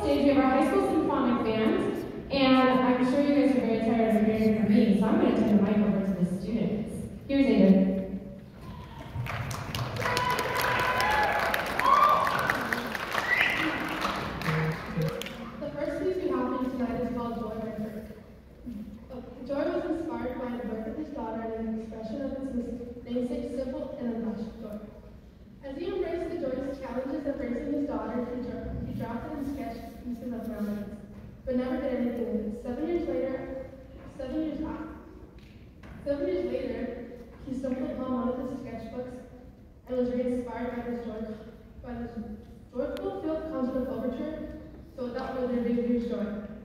stage, we have our high school symphonic band, and I'm sure you guys are very tired of hearing from me, so I'm going to turn the mic over to the students. Here's Aiden. The first piece we have in tonight is called Joy by Kirk. Joy was inspired by the birth of his daughter and an expression of his namesake, simple and unabashed joy. As he embraced the joyous challenges of raising his daughter, he drafted and sketched pieces of mountains, but never did anything with it. 7 years later, he stumbled upon one of his sketchbooks and was re-inspired by this joyful concept of overture, so without further ado, here's Joy.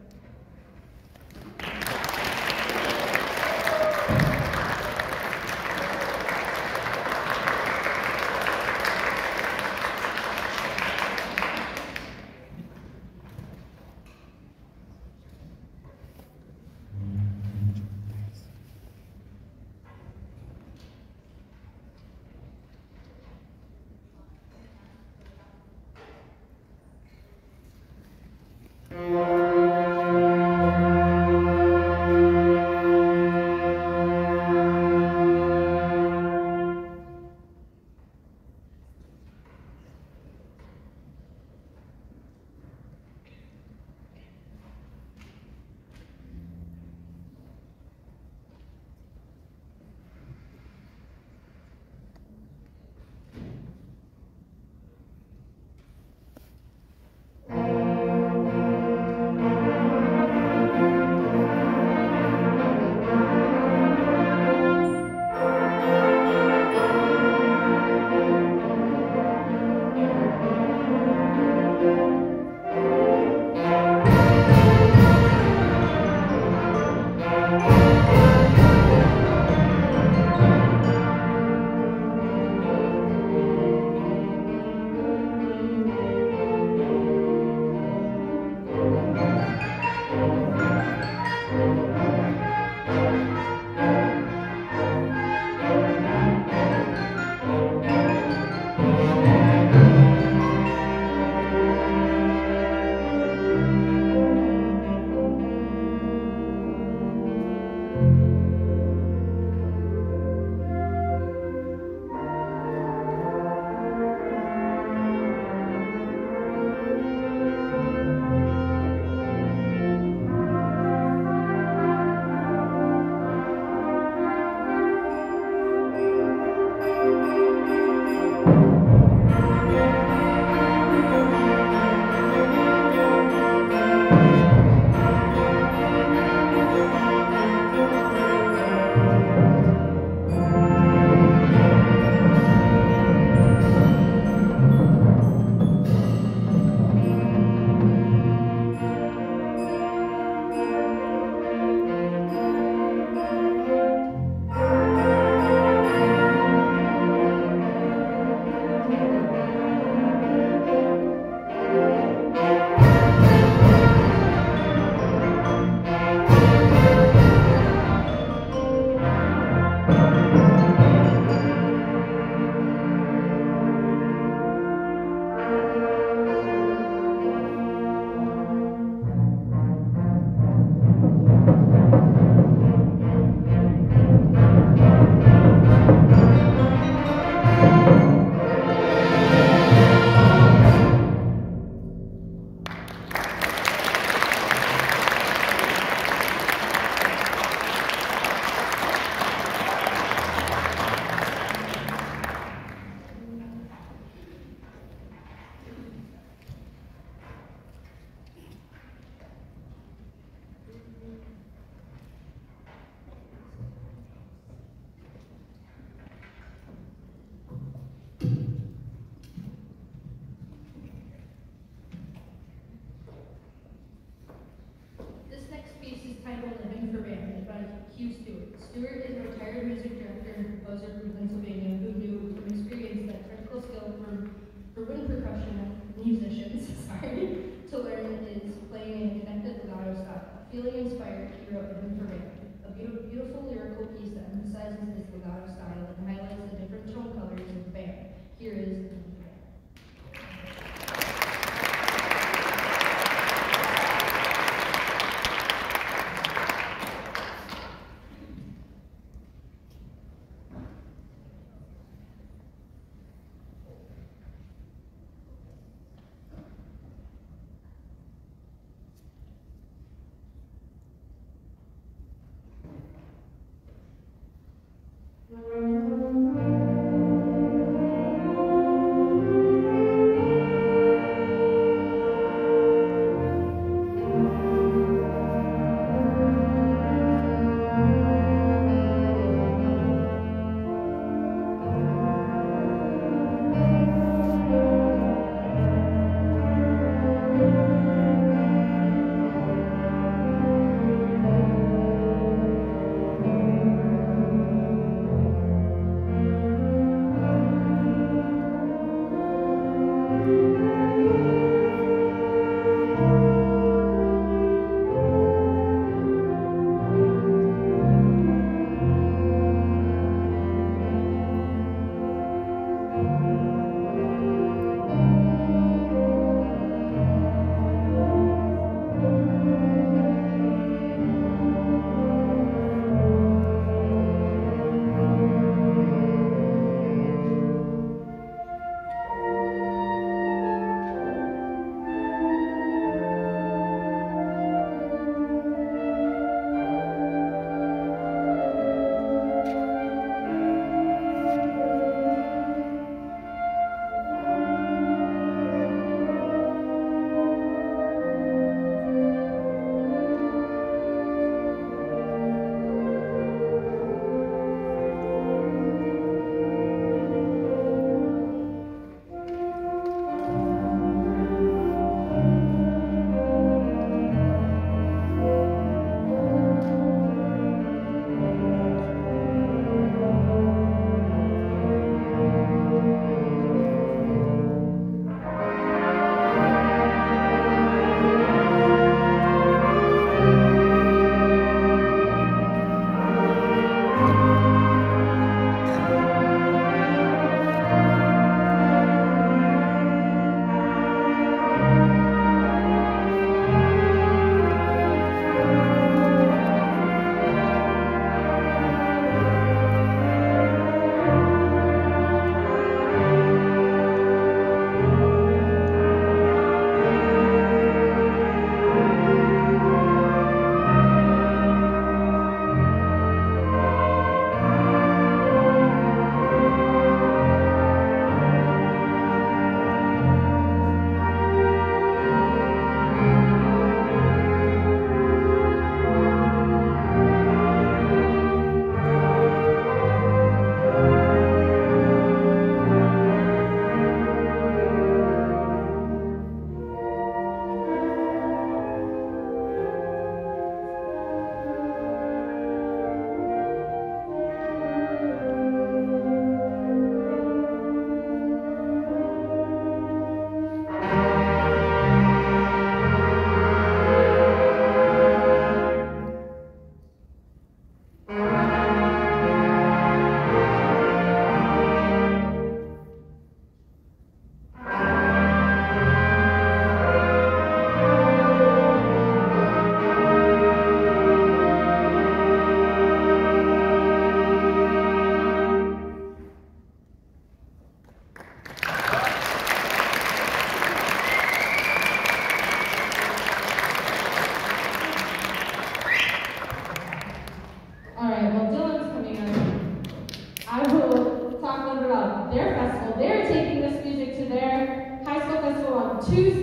Stewart is a retired music director and composer from Pennsylvania who knew from experience that critical skill for wind percussion musicians to learn is playing in a connected legato style. Feeling inspired, he wrote Hymn for Band, a beautiful lyrical piece that emphasizes his legato style and highlights the different tone colors of the band. Here is Hymn for Band.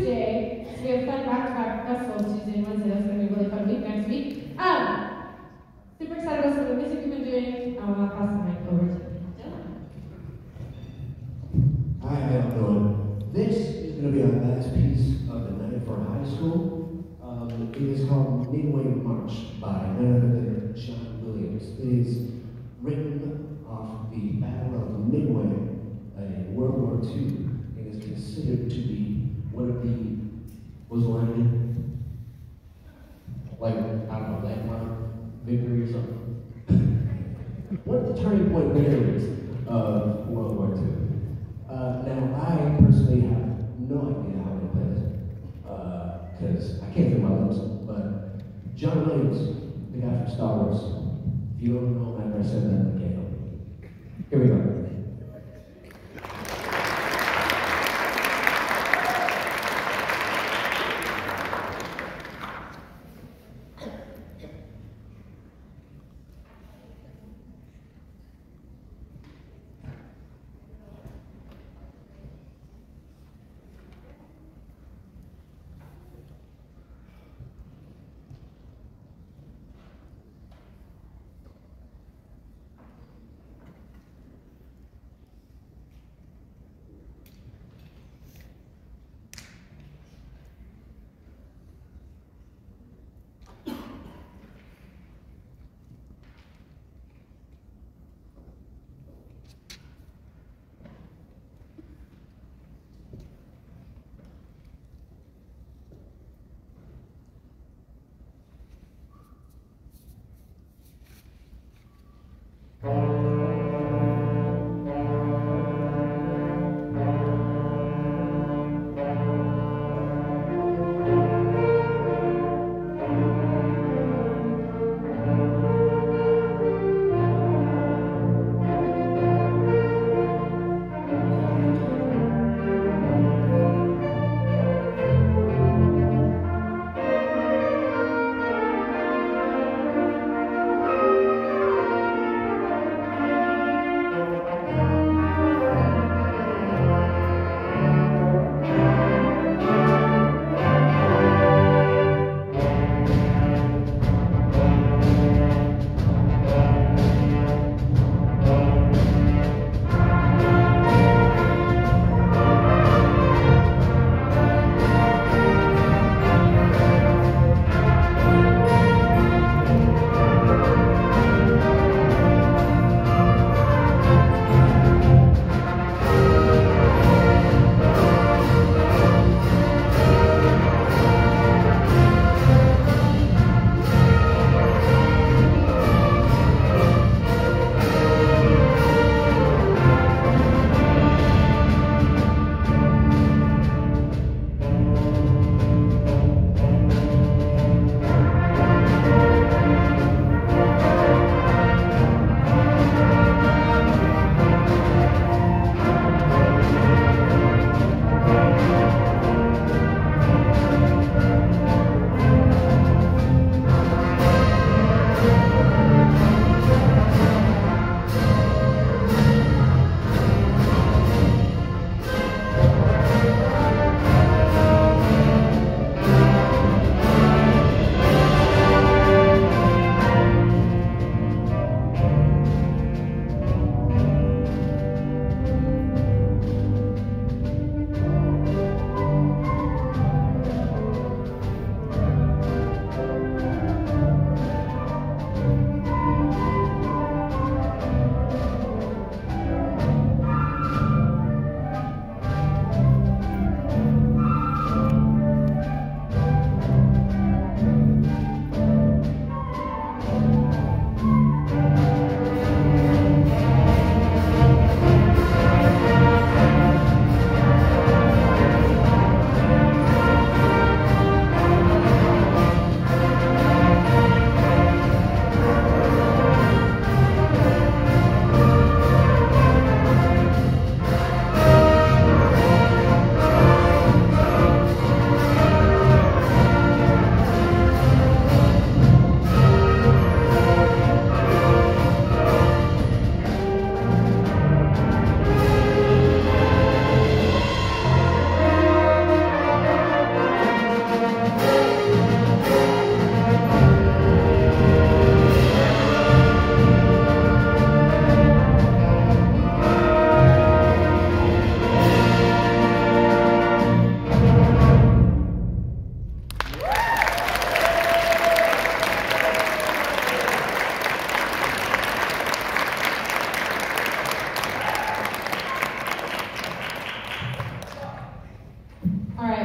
Tuesday, so we have fun back-to-back festivals Tuesday and Wednesday. That's going to be a really fun week next week. Super excited about some of the music we've been doing. I'll pass the mic over to Dylan. Hi, how you doing? This is going to be our last piece of the night for high school. It is called Midway March by none other than John Williams. It is written off the Battle of Midway in World War II. It is considered to be one of the, was one like, I don't know, landmark victory or something. One of the turning point victories of World War II. Now, I personally have no idea how to play this, because I can't feel my lips, but John Williams, the guy from Star Wars, if you don't know him, I never said that again. Here we go.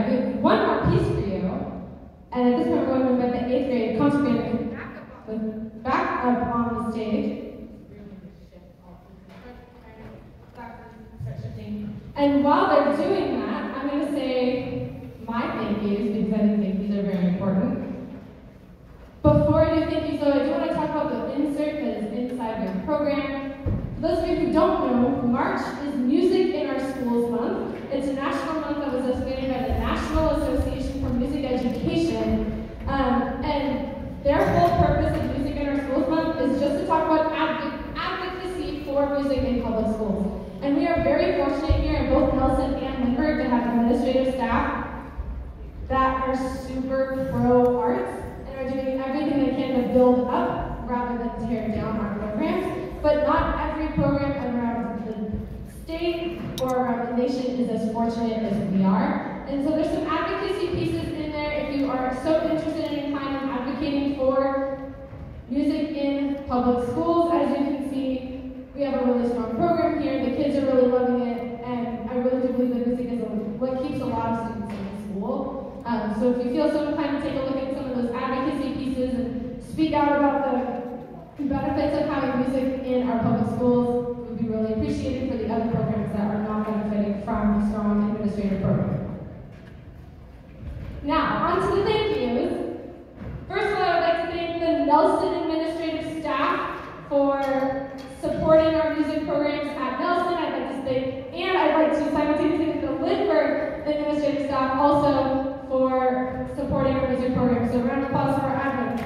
we have one more piece for you. And at this point, we're going to invite the 8th grade concert band back up on the stage. And while they're doing that, I'm going to say my thank yous because I think thank yous are very important. Before I do thank yous, though, I do want to talk about the insert that is inside your program. For those of you who don't know, March is Music in Our Schools Month. It's a national month that was designated by the National Association for Music Education. And their whole purpose of Music in Our Schools Month is just to talk about advocacy for music in public schools. And we are very fortunate here at both Nelson and Lindbergh to have administrative staff that are super pro arts and are doing everything they can to build up rather than tear down our programs. But not every program around the state or around the nation is as fortunate as we are. And so there's some advocacy pieces in there if you are so interested and inclined in advocating for music in public schools. As you can see, we have a really strong program here. The kids are really loving it, and I really do believe that music is what keeps a lot of students in school. So if you feel so inclined to take a look at some of those advocacy pieces and speak out about the benefits of having music in our public schools, it would be really appreciated for the other programs that are not benefiting from a strong administrative program. Now, on to the thank yous. First of all, I would like to thank the Nelson administrative staff for supporting our music programs at Nelson. I'd like to thank, and I'd like to simultaneously thank the Lindbergh administrative staff also for supporting our music programs. So round of applause for our admin.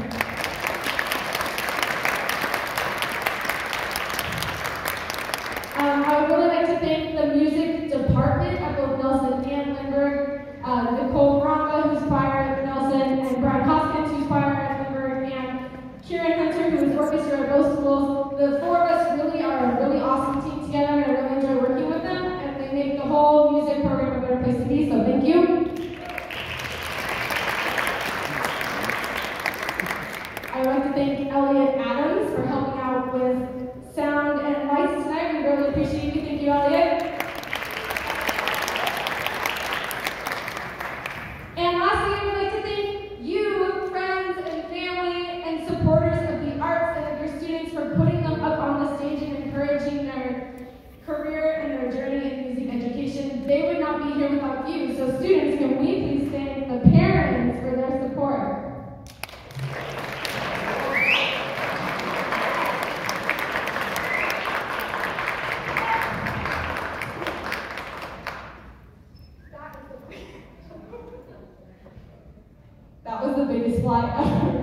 I would really like to thank the music department at both Nelson and Lindbergh. Nicole Ronga, who's choir at Nelson, and Brian Hoskins, who's choir at Lindbergh, and Kieran Hunter, who is orchestra at both schools. The four of us really are a really awesome team together, and I really enjoy working with them, and they make the whole music program a better place to be, so thank you. I would like to thank Elliot Adams for helping out with sound and lights tonight. We really appreciate you. Thank you, Elliot. And lastly, I would like to thank you, friends and family and supporters of the arts and of your students for putting them up on the stage and encouraging their career and their journey in music education. They would not be here without you. So students, can we please thank the parents for their support? That was the biggest slide ever.